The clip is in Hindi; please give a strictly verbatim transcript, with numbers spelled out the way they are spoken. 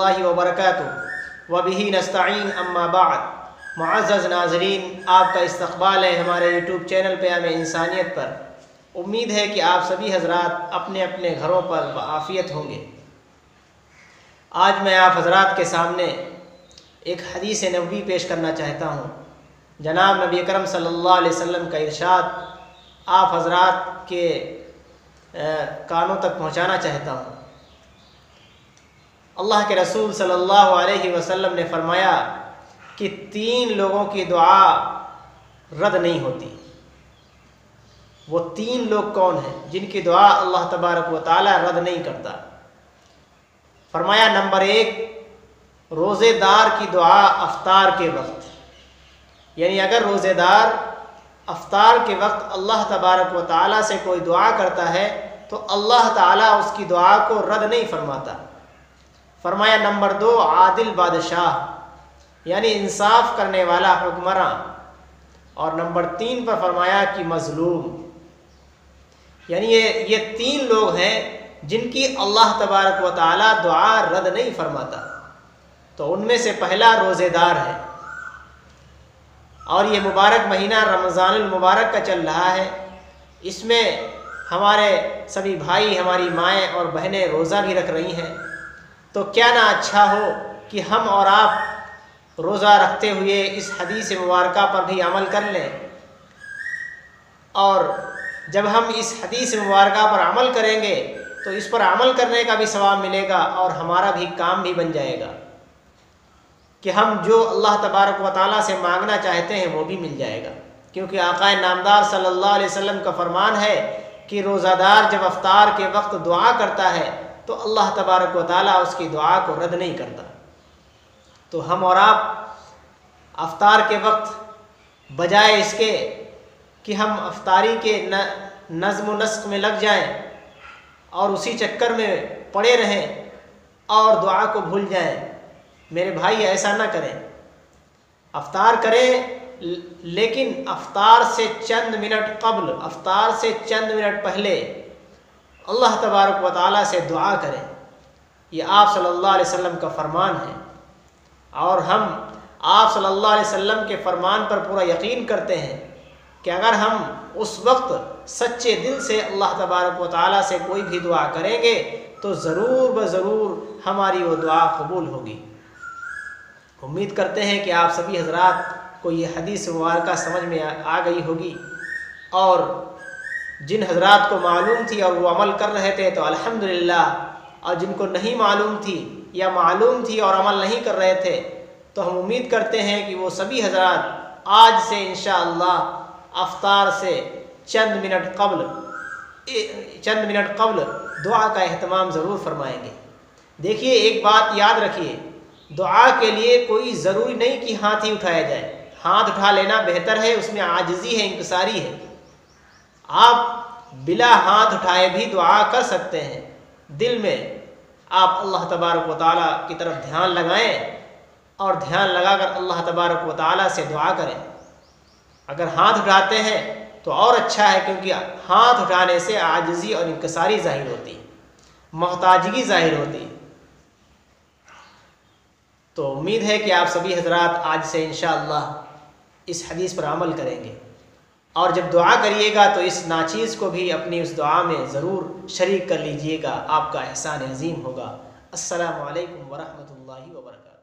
रहमतुल्लाहि व बरकातुहू व बिही नस्तईन अम्मा बाद। मुअज़्ज़ज़ नाज़रीन, आपका इस्तक़बाल है हमारे यूट्यूब चैनल प्याम इंसानियत पर। उम्मीद है कि आप सभी हज़रात अपने अपने घरों पर बआफ़ियत होंगे। आज मैं आप हज़रात के सामने एक हदीस नबवी पेश करना चाहता हूँ। जनाब नबी अकरम सल्लल्लाहु अलैहि वसल्लम का इरशाद आप हज़रात के कानों तक पहुँचाना चाहता हूँ। अल्लाह के रसूल सल्लल्लाहु अलैहि वसल्लम ने फरमाया कि तीन लोगों की दुआ रद्द नहीं होती। वो तीन लोग कौन हैं जिनकी दुआ अल्लाह तबारक व तआला रद्द नहीं करता? फरमाया, नंबर एक, रोज़ेदार की दुआ अफ्तार के वक्त, यानी अगर रोज़ेदार अफ्तार के वक्त अल्लाह तबारक व तआला से कोई दुआ करता है तो अल्लाह ताला उसकी दुआ को रद्द नहीं फरमाता। फरमाया, नंबर दो, आदिल बादशाह, यानी इंसाफ करने वाला हुक्मरान। और नंबर तीन पर फरमाया कि मज़लूम, यानी ये ये तीन लोग हैं जिनकी अल्लाह तबारक व तआला दुआ रद्द नहीं फरमाता। तो उनमें से पहला रोज़ेदार है। और ये मुबारक महीना रमज़ानुल मुबारक का चल रहा है। इसमें हमारे सभी भाई, हमारी माएँ और बहनें रोज़ा भी रख रही हैं। तो क्या ना अच्छा हो कि हम और आप रोज़ा रखते हुए इस हदीस मुबारका पर भी अमल कर लें। और जब हम इस हदीस मुबारका पर अमल करेंगे तो इस पर अमल करने का भी सवाब मिलेगा और हमारा भी काम भी बन जाएगा कि हम जो अल्लाह तबारक व तआला से मांगना चाहते हैं वो भी मिल जाएगा। क्योंकि आक़ाए नामदार सल्लल्लाहु अलैहि वसल्लम का फरमान है कि रोज़ादार जब अफ्तार के वक्त दुआ करता है तो अल्लाह तबारक व तआला उसकी दुआ को रद्द नहीं करता। तो हम और आप अफ्तार के वक्त बजाय इसके कि हम अफ्तारी के न नज़्म नस्क में लग जाएं और उसी चक्कर में पड़े रहें और दुआ को भूल जाएं, मेरे भाई ऐसा ना करें। अफ्तार करें, लेकिन अफ्तार से चंद मिनट कब्ल, अफ्तार से चंद मिनट पहले अल्लाह तबारक व तआला से दुआ करें। ये आप सल्लल्लाहु अलैहि वसल्लम का फरमान है और हम आप सल्लल्लाहु अलैहि वसल्लम के फरमान पर पूरा यकीन करते हैं कि अगर हम उस वक्त सच्चे दिल से अल्लाह तबारक व तआला से कोई भी दुआ करेंगे तो ज़रूर ब ज़रूर हमारी वो दुआ कबूल होगी। उम्मीद करते हैं कि आप सभी हज़रात को ये हदीस मुबारका समझ में आ गई होगी। और जिन हज़रात को मालूम थी और वो अमल कर रहे थे तो अल्हम्दुलिल्लाह, और जिनको नहीं मालूम थी या मालूम थी और अमल नहीं कर रहे थे तो हम उम्मीद करते हैं कि वो सभी हज़रात आज से इंशाअल्लाह अफ्तार से चंद मिनट कब्ल चंद मिनट कब्ल दुआ का एहतमाम ज़रूर फरमाएंगे। देखिए, एक बात याद रखिए, दुआ के लिए कोई ज़रूरी नहीं कि हाथ ही उठाया जाए। हाथ उठा लेना बेहतर है, उसमें आजिज़ी है, इंकिसारी है। आप बिला हाथ उठाए भी दुआ कर सकते हैं। दिल में आप अल्लाह तबारक व तआला की तरफ ध्यान लगाएं और ध्यान लगाकर अल्लाह तबारक व तआला से दुआ करें। अगर हाथ उठाते हैं तो और अच्छा है, क्योंकि हाथ उठाने से आजिज़ी और इंकिसारी ज़ाहिर होती है, मोहताजगी ज़ाहिर होती है। तो उम्मीद है कि आप सभी हज़रात आज से इंशाअल्लाह इस हदीस पर अमल करेंगे और जब दुआ करिएगा तो इस नाचीज़ को भी अपनी उस दुआ में ज़रूर शरीक कर लीजिएगा। आपका एहसान अज़ीम होगा। अस्सलामु अलैकुम व रहमतुल्लाहि व बरकातुहू।